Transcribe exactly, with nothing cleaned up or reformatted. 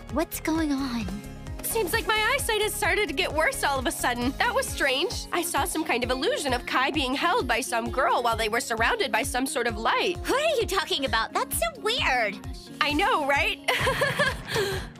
What's going on? Seems like my eyesight has started to get worse all of a sudden. That was strange. I saw some kind of illusion of Kai being held by some girl while they were surrounded by some sort of light. What are you talking about? That's so weird. I know, right?